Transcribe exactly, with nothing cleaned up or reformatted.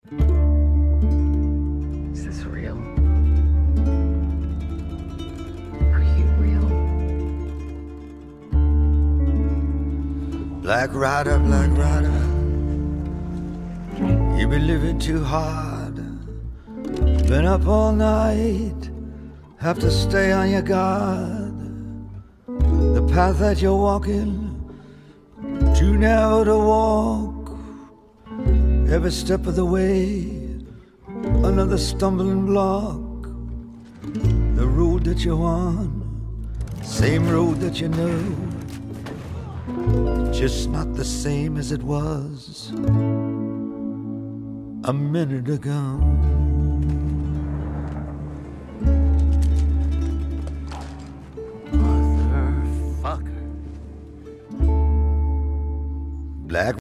Is this real? Are you real? Black rider, black rider, you've been living too hard. Been up all night, have to stay on your guard. The path that you're walking, too narrow to walk. Every step of the way, another stumbling block. The road that you're on, same road that you know, just not the same as it was a minute ago. Motherfucker. Black